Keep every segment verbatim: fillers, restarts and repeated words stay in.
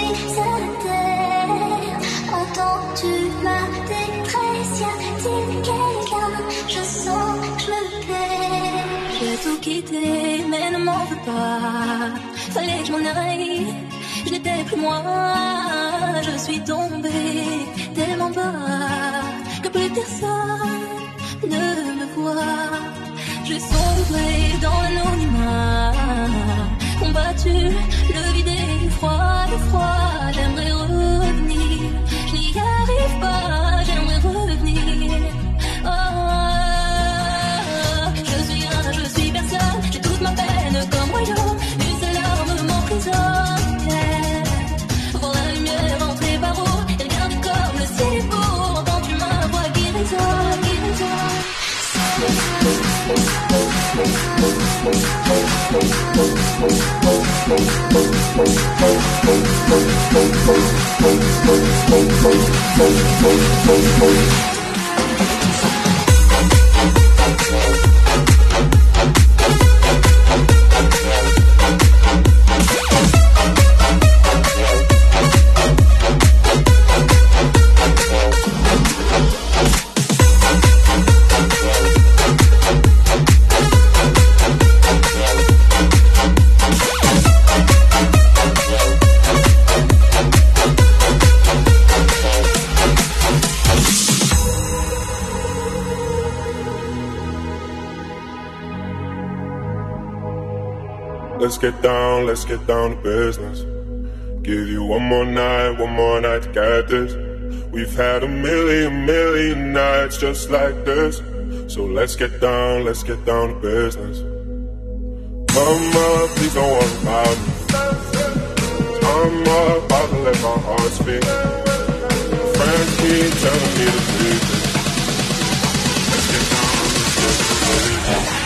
Mais ne m'en veux pas, fallait que je m'en aille. Je n'étais plus moi, je suis tombée tellement bas que plus personne ne me voit. J'ai sombré dans l'anonymat, combattu le vide et le froid, le froid. J'aimerais revenir, je n'y arrive pas, j'aimerais revenir. Oh, j'ai toute ma peine comme royaume, une seule larme m'emprisonne. Voir la lumière entrer par où, et regarder comme le ciel est beau. Entends-tu ma voix qui résonne, qui résonne. Let's get down, let's get down to business. Give you one more night, one more night to get this. We've had a million, million nights just like this. So let's get down, let's get down to business. Mama, please don't worry about me. I'm about to let my heart speak. Friends keep telling me to leave it. Let's get down, let's get down.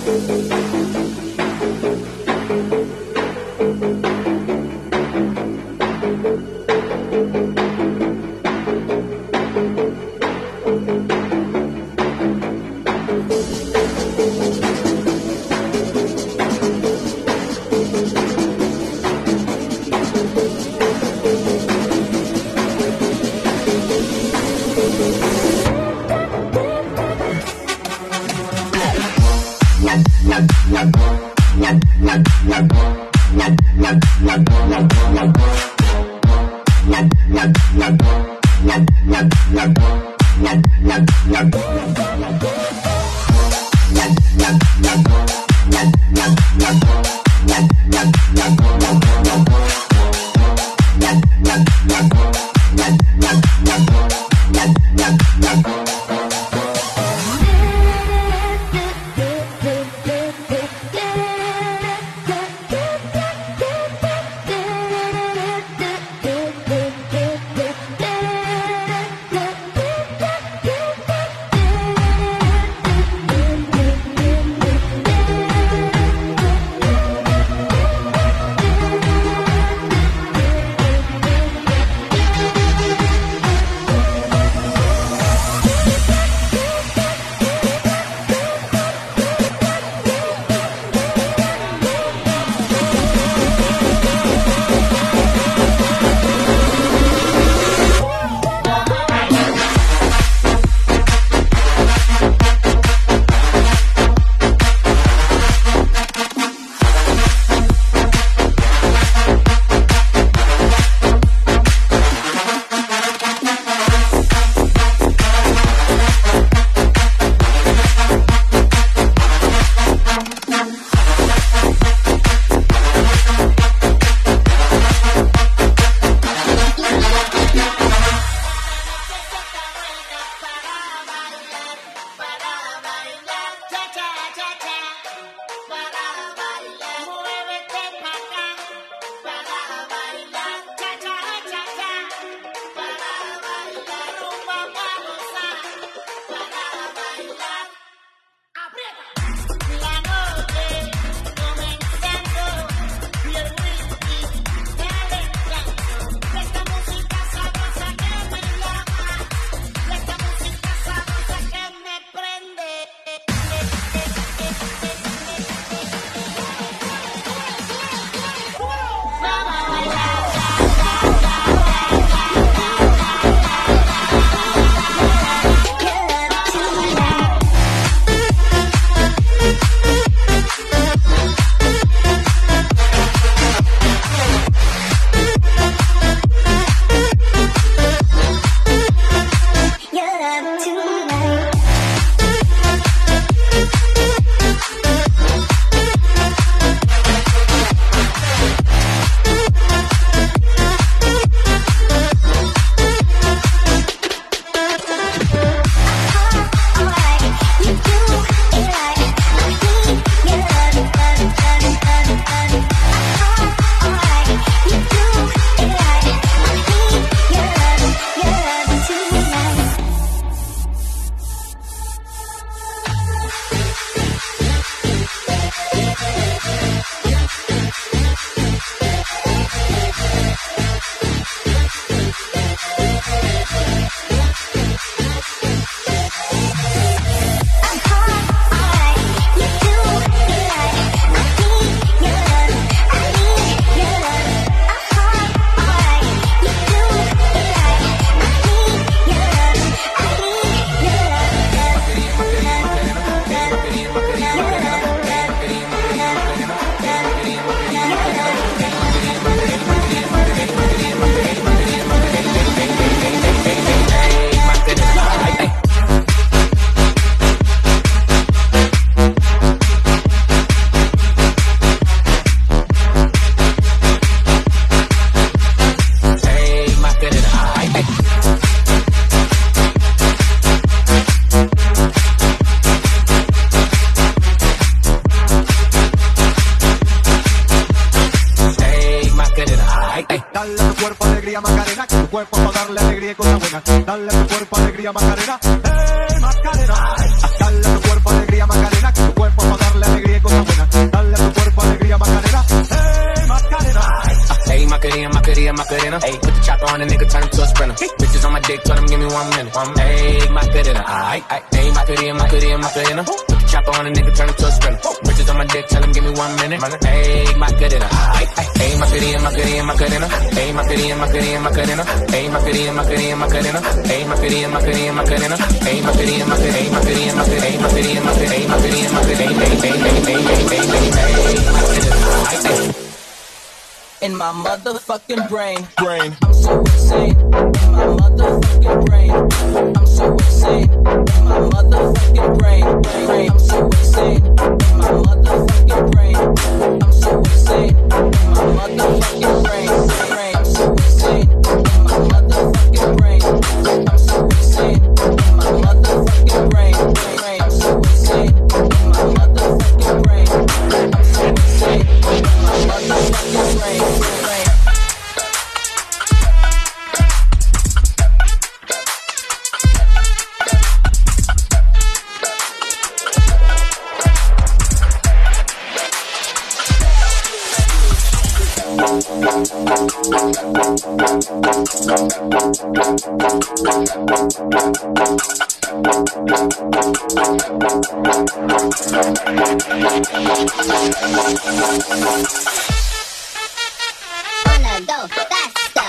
cuerpo para darle alegría y cosas buenas. Dale a tu cuerpo alegría, Macarena. ¡Hey, Macarena! Dale a tu cuerpo alegría, Macarena. Tu cuerpo para darle alegría. sprinter. Bitches on my dick, told them give me one minute. Ayy, Macarena, aight, aight. Ayy, Macarena, Macarena, Macarena. Put the chopper on a nigga, turn him to a sprinter. Bitches on my dick, tell him give me one minute. Ayy, Macarena, aight, aight. Ayy, Macarena, Macarena, Macarena. Ayy, Macarena, Macarena, Macarena. Ayy, Macarena, Macarena, Macarena. Ayy, Macarena, Macarena, Macarena. Ayy, Macarena, Macarena, Macarena. Ayy, Macarena, Macarena, Macarena. In my motherfucking brain, brain. I'm so insane. In my motherfucking brain, I'm so insane. In my motherfucking brain, brain. I'm so insane. In my motherfucking brain, I'm so insane. In my motherfucking brain, brain. I'm so insane. In my motherfucking brain, I'm so insane. In my motherfucking brain, brain. I'm so insane. In my motherfucking brain, I'm so insane. In my motherfucking brain. Wanna go faster.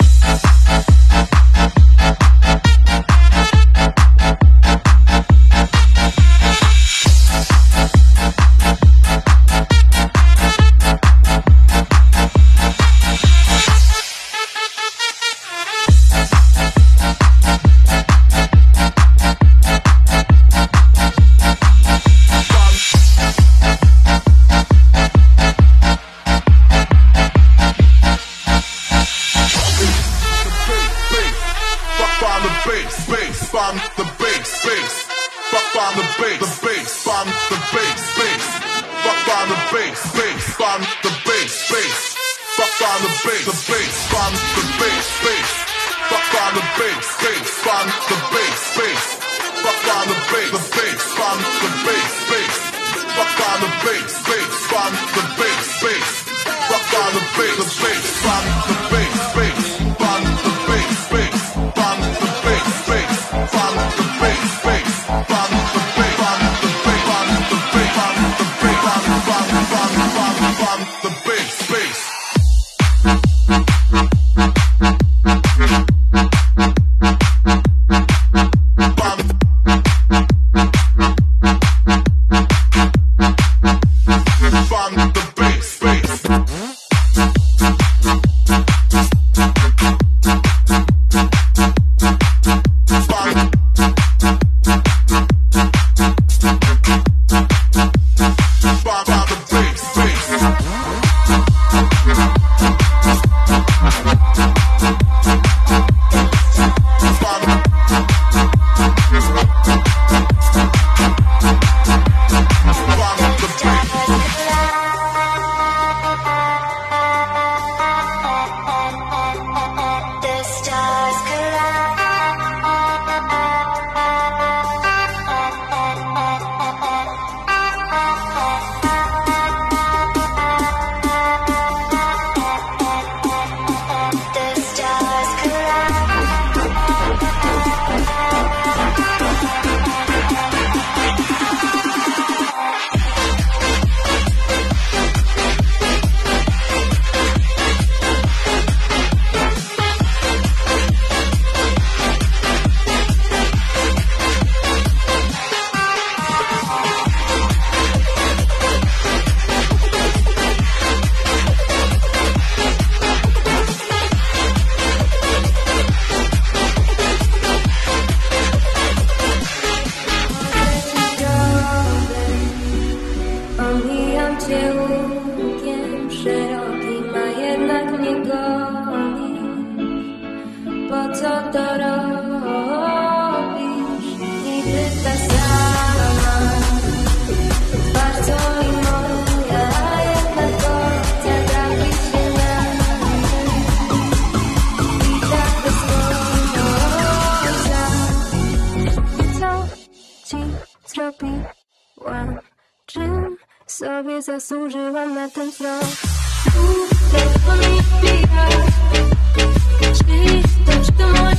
Sobie zasłużyłam na ten wzrok. Uderz po mnie, czy to, czy to moje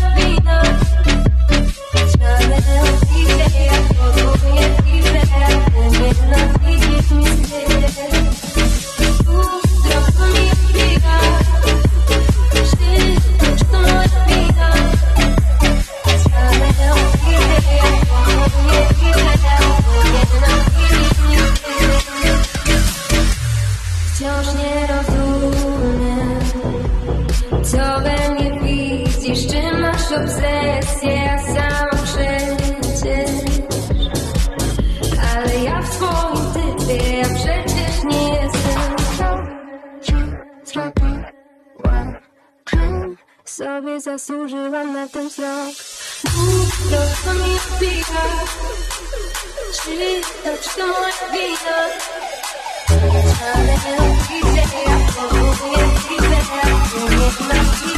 Wciąż nie rozumiem, co we mnie widzisz, czy masz obsesję, ja sama przecież. Ale ja w swoim typie, ja przecież nie jestem. Sobie zasłużyłam na ten wzrok. Prosto mi odbija, czy to, czy to moja wina? Ale nie widzę, ja próbuję widzę, nie masz